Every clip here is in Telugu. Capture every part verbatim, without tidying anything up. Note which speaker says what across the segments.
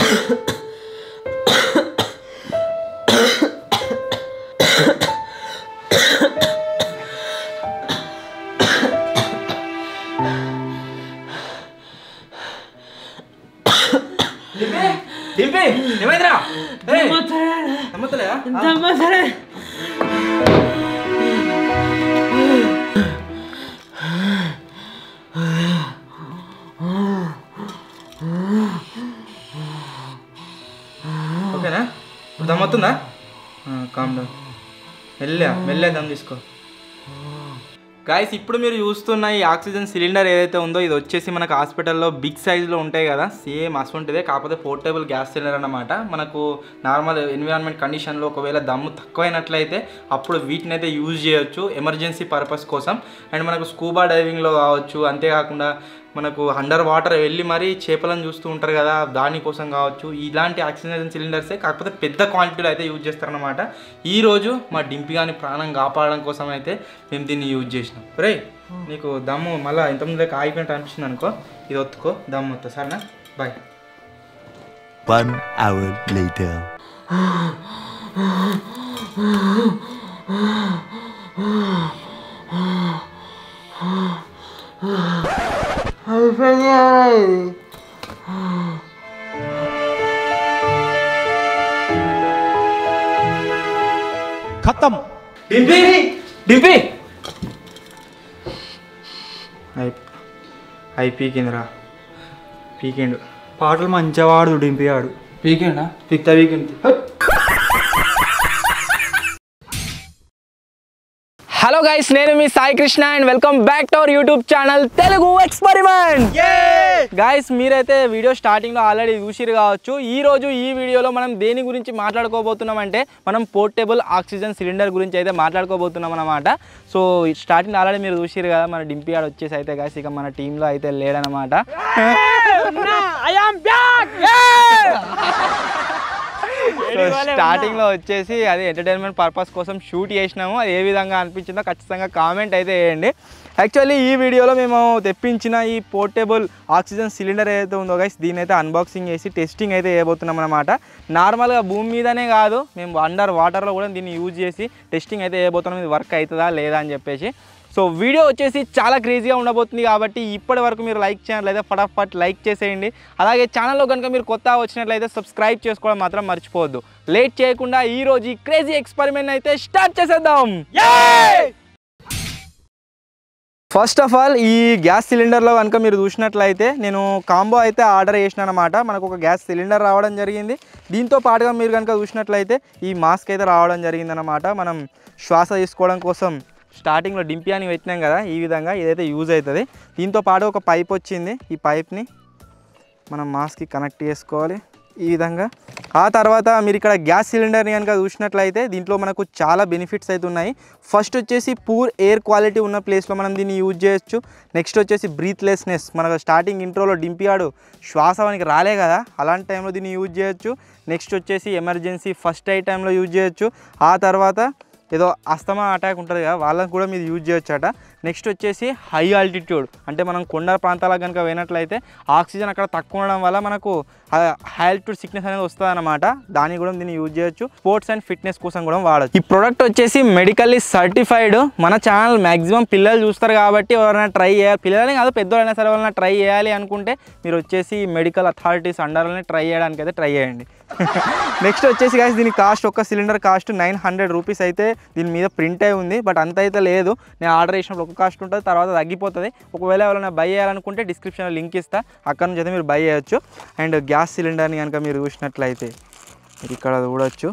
Speaker 1: డింపి ఏమైందిరా? నమ్మతలేదా?
Speaker 2: నమ్మతలే.
Speaker 1: ఓకేనా? దమ్మవుతుందా? Calm down. మెల్లె మెల్లె దమ్ తీసుకో. గాయస్, ఇప్పుడు మీరు చూస్తున్న ఈ ఆక్సిజన్ సిలిండర్ ఏదైతే ఉందో ఇది వచ్చేసి మనకు హాస్పిటల్లో బిగ్ సైజులో ఉంటాయి కదా, సేమ్ అసలుంటిదే, కాకపోతే పోర్టబుల్ గ్యాస్ సిలిండర్ అన్నమాట. మనకు నార్మల్ ఎన్విరాన్మెంట్ కండిషన్లో ఒకవేళ దమ్ము తక్కువైనట్లయితే అప్పుడు వీటిని అయితే యూజ్ చేయొచ్చు ఎమర్జెన్సీ పర్పస్ కోసం. అండ్ మనకు స్కూబా డైవింగ్లో కావచ్చు, అంతేకాకుండా మనకు అండర్ వాటర్ వెళ్ళి మరీ చేపలను చూస్తూ ఉంటారు కదా, దానికోసం కావచ్చు. ఇలాంటి ఆక్సిజన్ సిలిండర్సే, కాకపోతే పెద్ద క్వాంటిటీలో అయితే యూజ్ చేస్తారనమాట. ఈరోజు మా డింపి గాని ప్రాణం కాపాడడం కోసం అయితే మేము దీన్ని యూజ్ చేసినాం. రే, నీకు దమ్ము మళ్ళీ ఇంతకుముందు లేక ఆగిపోయినట్టు అనిపిస్తుంది అనుకో, ఇది ఒత్తుకో, దమ్ము వస్తా. సరేనా? బాయ్.
Speaker 3: One hour later.
Speaker 1: ఖతం. డింపి డింపి అయి పీకిందిరా, పీకిండు.
Speaker 2: పాటలు మంచిగా వాడు డింపి ఆడు.
Speaker 1: పీకిండా? పీక్తా పీకింది.
Speaker 4: హలో గైస్, నేను మీ Sai Krishna and welcome back to our YouTube channel Telugu experiment. Guys, మీరైతే వీడియో స్టార్టింగ్లో ఆల్రెడీ చూసిరు కావచ్చు. ఈ రోజు ఈ వీడియోలో మనం దేని గురించి మాట్లాడుకోబోతున్నాం అంటే మనం పోర్టబుల్ ఆక్సిజన్ సిలిండర్ గురించి అయితే మాట్లాడుకోబోతున్నాం అన్నమాట. సో స్టార్టింగ్ ఆల్రెడీ మీరు చూసిరు కదా, మన డింపి ఆడ వచ్చేసి అయితే గైస్ ఇక మన టీంలో అయితే లేడనమాట. స్టార్టింగ్ లో వచ్చేసి అది ఎంటర్టైన్మెంట్ పర్పస్ కోసం షూట్ చేసినాము. అది ఏ విధంగా అనిపించిందో ఖచ్చితంగా కామెంట్ అయితే వేయండి. యాక్చువల్లీ ఈ వీడియోలో మేము తెప్పించిన ఈ పోర్టబుల్ ఆక్సిజన్ సిలిండర్ ఏదైతే ఉందో గైస్, దీని అయితే అన్బాక్సింగ్ చేసి టెస్టింగ్ అయితే చేయబోతున్నాం అనమాట. నార్మల్గా భూమి మీదనే కాదు, మేము అండర్ వాటర్లో కూడా దీన్ని యూజ్ చేసి టెస్టింగ్ అయితే చేయబోతున్నాం, ఇది వర్క్ అవుతుందా లేదా అని చెప్పేసి. సో వీడియో వచ్చేసి చాలా క్రేజీగా ఉండబోతుంది కాబట్టి ఇప్పటి వరకు మీరు లైక్ చేయనట్లయితే ఫటాఫట్ లైక్ చేసేయండి. అలాగే ఛానల్లో కనుక మీరు కొత్తగా వచ్చినట్లయితే సబ్స్క్రైబ్ చేసుకోవడం మాత్రం మర్చిపోవద్దు. లేట్ చేయకుండా ఈ రోజు ఈ క్రేజీ ఎక్స్పెరిమెంట్ అయితే స్టార్ట్ చేసేద్దాం. ఫస్ట్ ఆఫ్ ఆల్, ఈ గ్యాస్ సిలిండర్లో కనుక మీరు చూసినట్లయితే నేను కాంబో అయితే ఆర్డర్ చేసినాను అనమాట. మనకు ఒక గ్యాస్ సిలిండర్ రావడం జరిగింది. దీంతో పాటుగా మీరు కనుక చూసినట్లయితే ఈ మాస్క్ అయితే రావడం జరిగిందనమాట. మనం శ్వాస తీసుకోవడం కోసం స్టార్టింగ్లో డింపి అని పెట్టినాం కదా, ఈ విధంగా ఇదైతే యూజ్ అవుతుంది. దీంతో పాటు ఒక పైప్ వచ్చింది. ఈ పైప్ని మనం మాస్క్కి కనెక్ట్ చేసుకోవాలి ఈ విధంగా. ఆ తర్వాత మీరు ఇక్కడ గ్యాస్ సిలిండర్ని కనుక చూసినట్లయితే దీంట్లో మనకు చాలా బెనిఫిట్స్ అయితే ఉన్నాయి. ఫస్ట్ వచ్చేసి పూర్ ఎయిర్ క్వాలిటీ ఉన్న ప్లేస్లో మనం దీన్ని యూజ్ చేయొచ్చు. నెక్స్ట్ వచ్చేసి బ్రీత్లెస్నెస్, మనకు స్టార్టింగ్ ఇంట్రోలో డింపి ఆడు శ్వాస మనకి రాలే కదా, అలాంటి టైంలో దీన్ని యూజ్ చేయొచ్చు. నెక్స్ట్ వచ్చేసి ఎమర్జెన్సీ ఫస్ట్ ఎయిడ్ టైంలో యూజ్ చేయొచ్చు. ఆ తర్వాత ఏదో అస్తమా అటాక్ ఉంటుంది కదా, వాళ్ళకి కూడా మీరు యూజ్ చేయొచ్చట. నెక్స్ట్ వచ్చేసి హై ఆల్టిట్యూడ్, అంటే మనం కొండ ప్రాంతాలకు కనుక పోయినట్లయితే ఆక్సిజన్ అక్కడ తక్కువ ఉండడం వల్ల మనకు హై ఆల్టిట్యూడ్ సిక్నెస్ అనేది వస్తుంది అనమాట. దాన్ని కూడా దీన్ని యూజ్ చేయొచ్చు. స్పోర్ట్స్ అండ్ ఫిట్నెస్ కోసం కూడా వాడచ్చు. ఈ ప్రోడక్ట్ వచ్చేసి మెడికల్లీ సర్టిఫైడ్. మన ఛానల్ మ్యాక్సిమం పిల్లలు చూస్తారు కాబట్టి ఎవరైనా ట్రై చేయాలి, పిల్లలనే కాదు పెద్దవాళ్ళైనా సరే ఎవరైనా ట్రై చేయాలి అనుకుంటే మీరు వచ్చేసి మెడికల్ అథారిటీస్ అండర్లోనే ట్రై చేయడానికి అయితే ట్రై చేయండి. నెక్స్ట్ వచ్చేసి గాయస్, దీని కాస్ట్ ఒక్క cylinder cost nine hundred rupees అయితే దీని మీద ప్రింట్ అయి ఉంది. బట్ అంత అయితే లేదు, నేను ఆర్డర్ చేసినప్పుడు ఒక కాస్ట్ ఉంటుంది, తర్వాత తగ్గిపోతుంది. ఒకవేళ ఎవరైనా బై చేయాలనుకుంటే డిస్క్రిప్షన్లో లింక్ ఇస్తా, అక్కడ నుంచి అయితే మీరు బై చేయొచ్చు. అండ్ గ్యాస్ సిలిండర్ని కనుక మీరు చూసినట్లయితే మీరు ఇక్కడ చూడొచ్చు,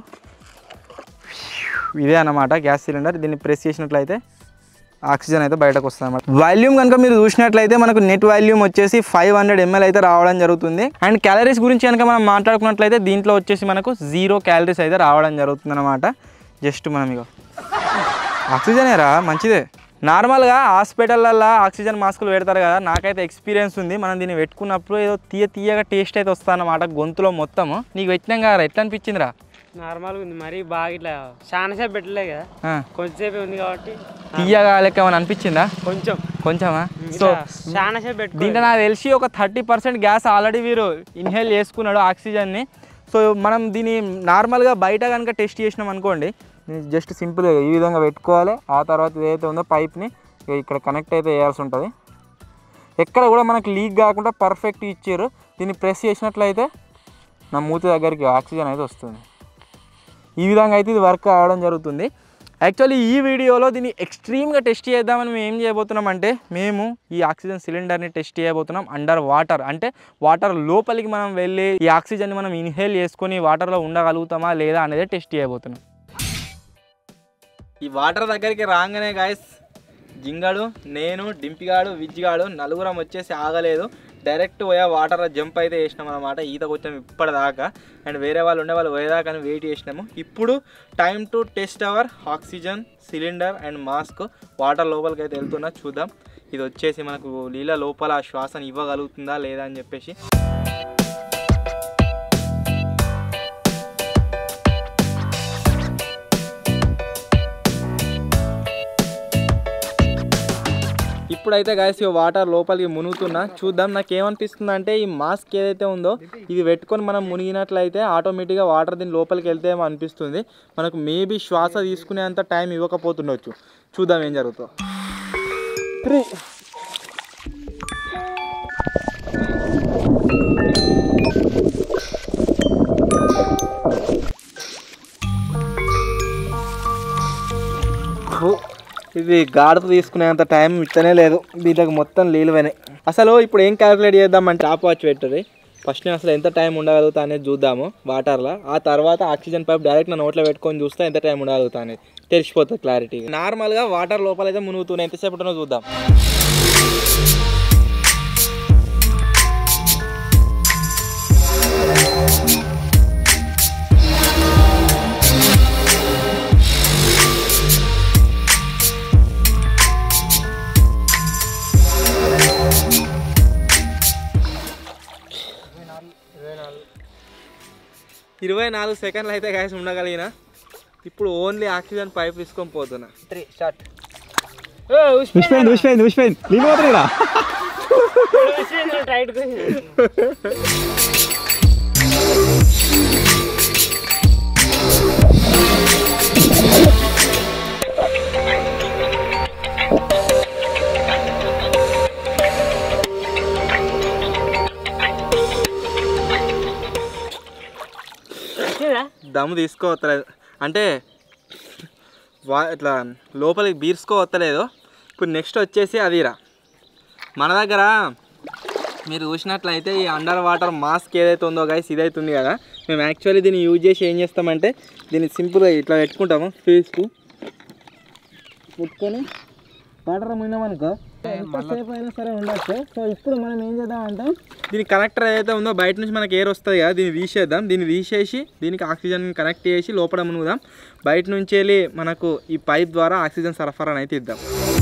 Speaker 4: ఇదే అన్నమాట గ్యాస్ సిలిండర్. దీన్ని ప్రెస్ చేసినట్లయితే ఆక్సిజన్ అయితే బయటకు వస్తుంది అన్నమాట. వాల్యూమ్ కనుక మీరు చూసినట్లయితే మనకు నెట్ వాల్యూమ్ వచ్చేసి ఫైవ్ హండ్రెడ్ ఎంఎల్ అయితే రావడం జరుగుతుంది. అండ్ క్యాలరీస్ గురించి కనుక మనం మాట్లాడుకున్నట్లయితే దీంట్లో వచ్చేసి మనకు జీరో క్యాలరీస్ అయితే రావడం జరుగుతుంది అనమాట. జస్ట్ మనం ఇక ఆక్సిజనేరా మంచిదే. నార్మల్గా హాస్పిటల్లో ఆక్సిజన్ మాస్కులు పెడతారు కదా, నాకైతే ఎక్స్పీరియన్స్ ఉంది. మనం దీన్ని పెట్టుకున్నప్పుడు ఏదో తీయ తీయగా టేస్ట్ అయితే వస్తుంది అన్నమాట గొంతులో మొత్తము. నీకు పెట్టినాం కదా, ఎట్లా అనిపించిందిరా?
Speaker 2: నార్మల్గా ఉంది, మరి బాగా ఇట్లా చాలా సేపు పెట్టలే కదా, కొంచెంసేపు ఉంది కాబట్టి
Speaker 4: తీయగా లెక్క ఏమైనా అనిపించిందా?
Speaker 2: కొంచెం
Speaker 4: కొంచెమా సో
Speaker 2: చాలా సేపు పెట్టుకో.
Speaker 4: దీంట్లో నాకు తెలిసి ఒక థర్టీ పర్సెంట్ గ్యాస్ ఆల్రెడీ వీరు ఇన్హేల్ చేసుకున్నాడు ఆక్సిజన్ని. సో మనం దీన్ని నార్మల్గా బయట కనుక టెస్ట్ చేసినాం అనుకోండి, జస్ట్ సింపుల్గా ఈ విధంగా పెట్టుకోవాలి. ఆ తర్వాత ఏదైతే ఉందో పైప్ని ఇక్కడ కనెక్ట్ అయితే చేయాల్సి ఉంటుంది. ఎక్కడ కూడా మనకు లీక్ కాకుండా పర్ఫెక్ట్ ఇచ్చారు. దీన్ని ప్రెస్ చేసినట్లయితే నా మూతి దగ్గరికి ఆక్సిజన్ అయితే వస్తుంది. ఈ విధంగా అయితే ఇది వర్క్ అవ్వడం జరుగుతుంది. యాక్చువల్లీ ఈ వీడియోలో దీన్ని ఎక్స్ట్రీమ్గా టెస్ట్ చేద్దామని మేము ఏం చేయబోతున్నాం అంటే, మేము ఈ ఆక్సిజన్ సిలిండర్ని టెస్ట్ చేయబోతున్నాం అండర్ వాటర్. అంటే వాటర్ లోపలికి మనం వెళ్ళి ఈ ఆక్సిజన్ని మనం ఇన్హేల్ చేసుకొని వాటర్లో ఉండగలుగుతామా లేదా అనేది టెస్ట్ చేయబోతున్నాం. ఈ వాటర్ దగ్గరికి రాగానే గాయస్ జింగాడు, నేను, డింపిగాడు, విజ్జిగాడు నలుగురం వచ్చేసి ఆగలేదు. డైరెక్ట్ పోయా వాటర్లో జంప్ అయితే వేసినాం అనమాట. ఈతకు వచ్చాము ఇప్పటిదాకా. అండ్ వేరే వాళ్ళు ఉండే వాళ్ళు పోయేదాకా అని వెయిట్ చేసినాము. ఇప్పుడు time to test our oxygen cylinder and mask. Water లోపలికి అయితే వెళ్తున్నా, చూద్దాం ఇది వచ్చేసి మనకు నీళ్ళ లోపల శ్వాసను ఇవ్వగలుగుతుందా లేదా అని చెప్పేసి. ఇప్పుడైతే గాయస్ ఈ వాటర్ లోపలికి మునుగుతున్నా, చూద్దాం. నాకు ఏమనిపిస్తుంది అంటే ఈ మాస్క్ ఏదైతే ఉందో ఇది పెట్టుకొని మనం మునిగినట్లయితే ఆటోమేటిక్గా వాటర్ దీని లోపలికి వెళ్తేమో అనిపిస్తుంది. మనకు మేబీ శ్వాస తీసుకునేంత టైం ఇవ్వకపోతుండొచ్చు. చూద్దాం ఏం జరుగుతుందో. ఇది గాడుపు తీసుకునేంత టైం ఇస్తనే లేదు. దీనికి మొత్తం నీళ్ళు పోయినాయి. అసలు ఇప్పుడు ఏం క్యాలిక్యులేట్ చేద్దామంటే టాప్ వాచ్ పెట్టది. ఫస్ట్ నేను అసలు ఎంత టైం ఉండగలుగుతా అనేది చూద్దాము వాటర్లో. ఆ తర్వాత ఆక్సిజన్ పైప్ డైరెక్ట్ నా నోట్లో పెట్టుకొని చూస్తే ఎంత టైం ఉండగలుగుతా అనేది తెలిసిపోతుంది క్లారిటీ. నార్మల్గా వాటర్ లోపల అయితే మునుగుతున్నాయి, ఎంతసేపు ఉంటుందో చూద్దాం. ఇరవై నాలుగు సెకండ్లు అయితే గ్యాస్ ఉండగలిగిన. ఇప్పుడు ఓన్లీ ఆక్సిజన్ పైప్ తీసుకొని పోతున్నా. Three start.
Speaker 2: ఉసిపోయింది ఉసిపోయింది ఉసిపోయింది నీళ్ళు పోతున్నాయి.
Speaker 4: దమ్ము తీసుకోవట్లేదు అంటే వా ఇట్లా లోపలికి బీర్చుకోవట్లేదు. ఇప్పుడు నెక్స్ట్ వచ్చేసి అదిరా మన దగ్గర మీరు చూసినట్లయితే ఈ అండర్ వాటర్ మాస్క్ ఏదైతే ఉందో గైస్ ఇదైతే ఉంది కదా. మేము యాక్చువల్లీ దీన్ని యూజ్ చేసి ఏం చేస్తామంటే దీన్ని సింపుల్గా ఇట్లా పెట్టుకుంటాము. ఫేస్కు పెట్టుకొని వాటర్ మునినామనుకో ఎంతసేపు అయినా సరే ఉండొచ్చు. సో ఇప్పుడు మనం ఏం చేద్దామంటే దీని కనెక్టర్ ఏదైతే ఉందో బయట నుంచి మనకి ఎయిర్ వస్తుంది కదా, దీన్ని తీసేద్దాం. దీన్ని తీసేసి దీనికి ఆక్సిజన్ కనెక్ట్ చేసి లోపల మునుగుదాం. బయట నుంచి వెళ్ళి మనకు ఈ పైప్ ద్వారా ఆక్సిజన్ సరఫరా అయితే ఇద్దాం.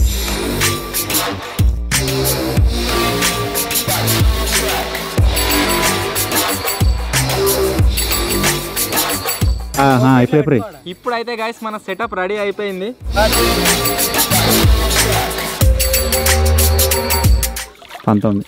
Speaker 4: ఇప్పుడైతే గైస్ మన సెటప్ రెడీ అయిపోయింది.
Speaker 2: పంతొమ్మిది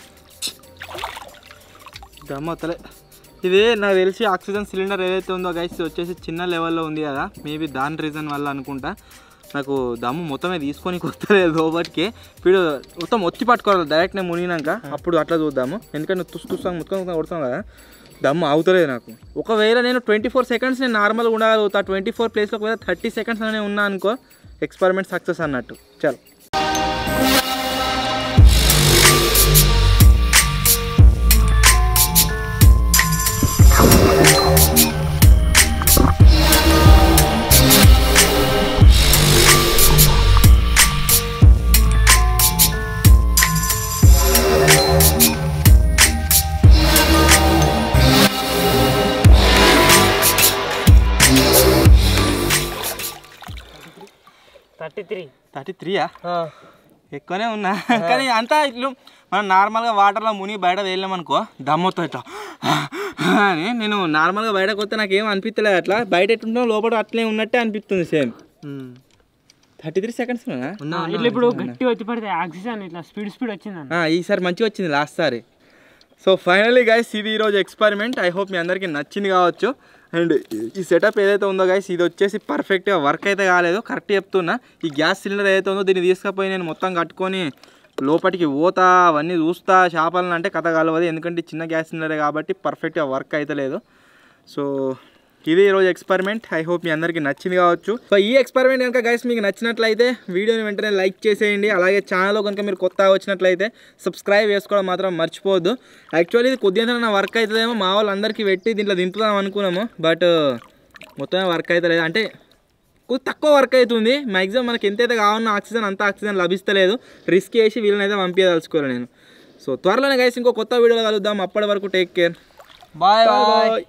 Speaker 4: గమ్మత్తలే. ఇది నాకు తెలిసి ఆక్సిజన్ సిలిండర్ ఏదైతే ఉందో గైస్ వచ్చేసి చిన్న లెవెల్లో ఉంది కదా, మేబీ దాని రీజన్ వల్ల అనుకుంటా. నాకు దమ్ము మొత్తమే తీసుకొని కొత్తలేదు లోపలికి. వీడు మొత్తం ఒత్తి పట్టుకోవాలి డైరెక్ట్ నేను మునిగినాక, అప్పుడు అట్లా చూద్దాము. ఎందుకంటే తుస్ తుస్తాం మొత్తం కొడతాం కదా, దమ్ము అవుతలేదు నాకు. ఒకవేళ నేను ట్వంటీ ఫోర్ సెకండ్స్ నేను నార్మల్గా ఉండగలుగుతా. ట్వంటీ ఫోర్ ప్లేస్లో ఒకవేళ థర్టీ సెకండ్స్ అనే ఉన్నా అనుకో ఎక్స్పెరిమెంట్ సక్సెస్ అన్నట్టు. చలో
Speaker 2: థర్టీ త్రీ
Speaker 4: థర్టీ త్రీయా ఎక్కువనే ఉన్నా. కానీ అంతా ఇట్లు మనం నార్మల్గా వాటర్లో మునిగి బయట వెళ్ళామనుకో దమ్మొత్తం ఇట్లా అని. నేను నార్మల్గా బయటకు వస్తే నాకు ఏం అనిపించలేదు. అట్లా బయట ఎట్లుంటో లోపల అట్లే ఉన్నట్టే అనిపిస్తుంది సేమ్.
Speaker 1: థర్టీ త్రీ సెకండ్స్
Speaker 5: ఇట్లా ఇప్పుడు గట్టి వచ్చి పడితే ఆక్సిజన్ ఇట్లా స్పీడ్ స్పీడ్ వచ్చింది
Speaker 1: ఈసారి మంచిగా వచ్చింది లాస్ట్ సారి. సో ఫైనల్లీ గైస్ ఇది ఈరోజు ఎక్స్పెరిమెంట్. ఐ హోప్ మీ అందరికీ నచ్చింది కావచ్చు. అండ్ ఈ సెటప్ ఏదైతే ఉందో గైస్ ఇది వచ్చేసి పర్ఫెక్ట్గా వర్క్ అయితే కాలేదు, కరెక్ట్ చెప్తున్నా. ఈ గ్యాస్ సిలిండర్ ఏదైతే ఉందో దీన్ని తీసుకుపోయి నేను మొత్తం కట్టుకొని లోపలికి పోతా అవన్నీ చూస్తా చేపలను అంటే కథ కలవదు, ఎందుకంటే చిన్న గ్యాస్ సిలిండరే కాబట్టి పర్ఫెక్ట్గా వర్క్ అయితే లేదు. సో ఇది ఈరోజు ఎక్స్పెరిమెంట్. ఐ హోప్ మీ అందరికీ నచ్చింది కావచ్చు. సో ఈ ఎక్స్పెరిమెంట్ కనుక గైస్ మీకు నచ్చినట్లయితే వీడియోని వెంటనే లైక్ చేసేయండి. అలాగే ఛానల్లో కనుక మీరు కొత్తగా వచ్చినట్లయితే సబ్స్క్రైబ్ చేసుకోవడం మాత్రం మర్చిపోవద్దు. యాక్చువల్లీ ఇది కొద్దిగా వర్క్ అవుతుందేమో మా వాళ్ళందరికీ పెట్టి దీంట్లో దింపుదాం అనుకున్నాము, బట్ మొత్తం వర్క్ అయితే లేదు. అంటే కొద్ది తక్కువ వర్క్ అవుతుంది. మ్యాక్సిమం మనకి ఎంతైతే కావాలన్నా ఆక్సిజన్ అంత ఆక్సిజన్ లభిస్తలేదు. రిస్క్ చేసి వీళ్ళని అయితే పంపించదలుచుకోవాలి నేను. సో త్వరలోనే గైస్ ఇంకో కొత్త వీడియోలో కలుద్దాం. అప్పటి వరకు take care, bye bye.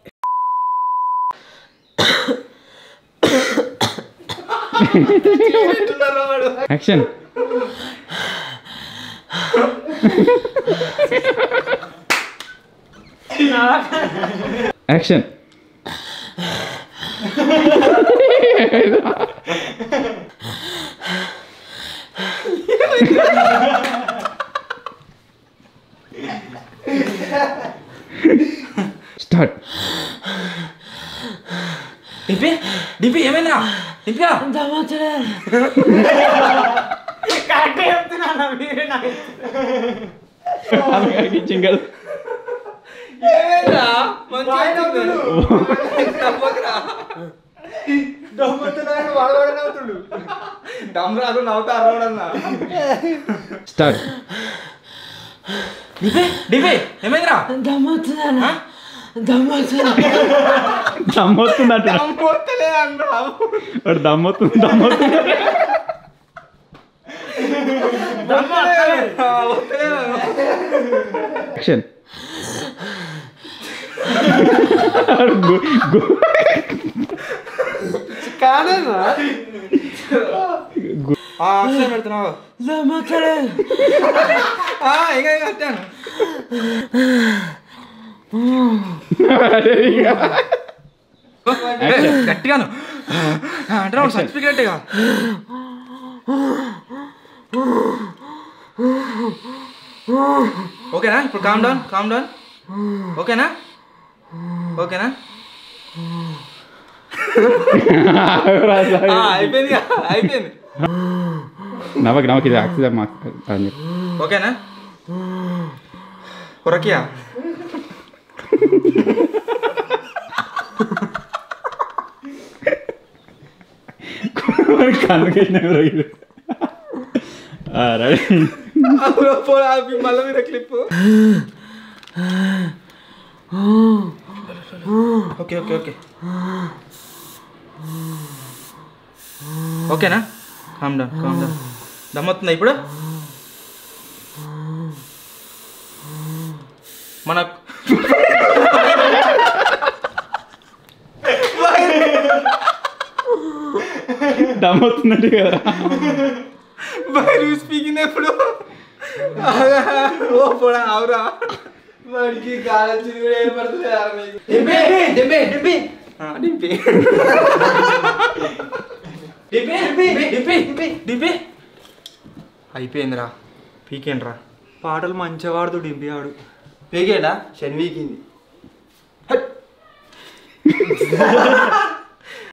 Speaker 2: Action. Action. Start.
Speaker 1: DP DP ఏమైందా డిపిగా
Speaker 2: చింగల్
Speaker 1: దమ్రాదు నవ్వుతా అరవడన్నా.
Speaker 2: స్టార్ట్.
Speaker 1: డిపి డిపి ఏమైందిరా
Speaker 5: దమ్మొచ్చిందా దమ్మొచ్చిందా
Speaker 2: దమ్మొస్తుందట.
Speaker 1: దమ్మొత్తలే అన్నా
Speaker 2: వాడు దమ్మొస్తుంది దమ్మొస్తుంది. యాక్షన్.
Speaker 1: అక్షరం పెడుతున్నావు ఇంకా కట్టాను. గట్టిగాను అంటే సర్టిఫికేట్గా ఓకేనా? ఇప్పుడు కామ్ డౌన్ కామ్ డౌన్ ఓకేనా? ఓకేనా? అయిపోయింది అయిపోయింది.
Speaker 2: నవ్వకి నవ్వకి ఇది ఆక్సిజన్ మాకు అని చెప్పి.
Speaker 1: ఓకేనా? కొరకియా
Speaker 2: కన్నుకేసిన
Speaker 1: మళ్ళీ మీద క్లిప్. ఓకే ఓకే ఓకే ఓకేనా? Calm down calm down. దమ్మవుతుందా ఇప్పుడు? మన
Speaker 2: దమ్మవుతుందండి కదా
Speaker 1: బయట స్పీకింగ్ ఎప్పుడు ఓ పోడా అవురా వాడికి గాలొచ్చింది కూడా ఏర్పడుతుంది. అయిపోయిందిరా. పీకేండ్రా
Speaker 4: పాటలు మంచిగా వాడుతూ డింపి ఆడు
Speaker 1: పీకేడా
Speaker 4: శనివీకింది.